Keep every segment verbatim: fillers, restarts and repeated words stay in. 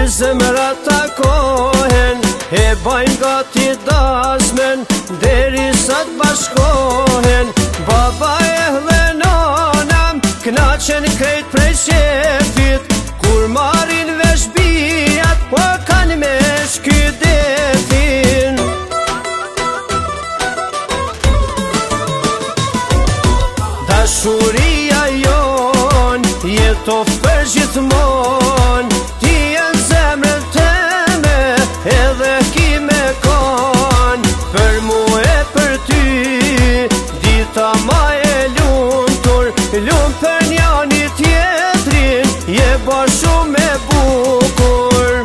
dy zemra takohen, e bajnë gati dasmen, deri sa t'bashkohen. Baba e dhe nanam, knaqen krejt prej shefit, kur marin vesh bijat, po kanë me shky detin. Dashuria jon, jetof për gjithmon, ti e në zemrën teme, edhe ki me kon. Për mu e për ty, dita ma e luntur, lumë për njani tjetrin, je ba shumë e bukur.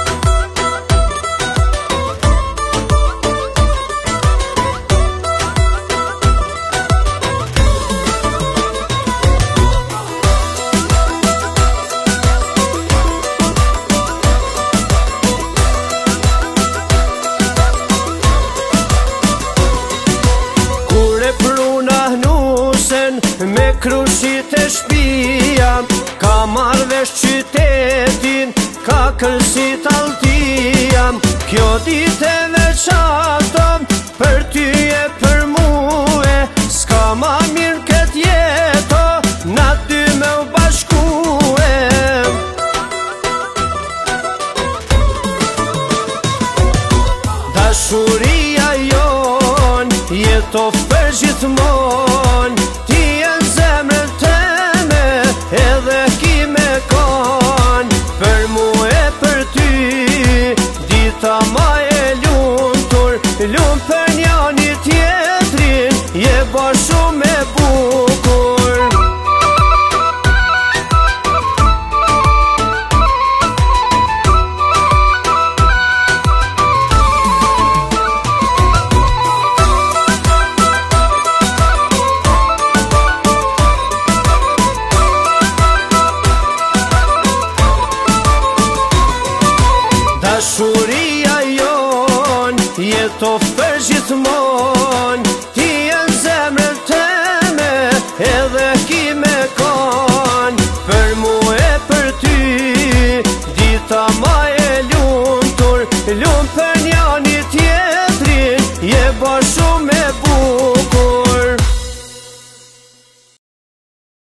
Me krushit e shpia, ka marrë vesh qytetin, ka kërsit altia. Kjo dit e veçantom, për ty e për muë, s'ka ma mirë kët jeto, na dy me u bashkue. Dashuria jon, jetof për gjithmon, edhe ki me kon. Për mu e për ty, dita ma e luntur, lumë për njani tjetrin, je ba shumë